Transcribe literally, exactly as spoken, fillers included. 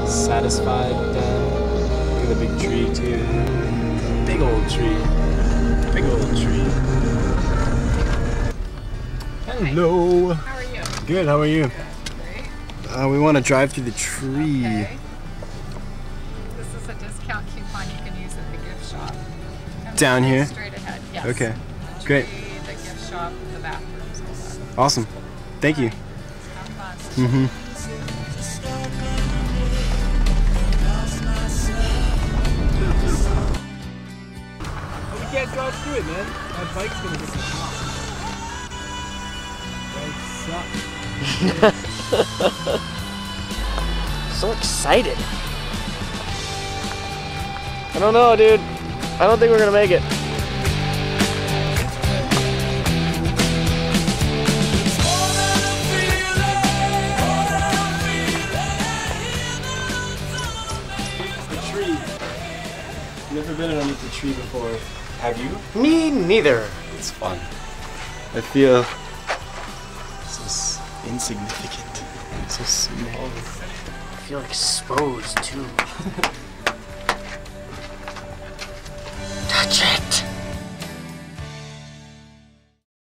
satisfied then. Look at the big tree too. Big old tree. Big old tree. Hello. How are you? Good, how are you? Good. Great. Uh, we want to drive through the tree. Okay. This is a discount coupon you can use at the gift shop. Comes Down here? Straight ahead, yes. Okay, The tree, great. the gift shop, the bathrooms, all that. Awesome. Thank you. Have fun. Mm-hmm. Oh, we can't drive through it, man. My bike's gonna get the top. So excited. I don't know, dude. I don't think we're gonna make it. The tree. Never been underneath the tree before. Have you? Me neither. It's fun. I feel so insignificant. So small. I feel exposed too.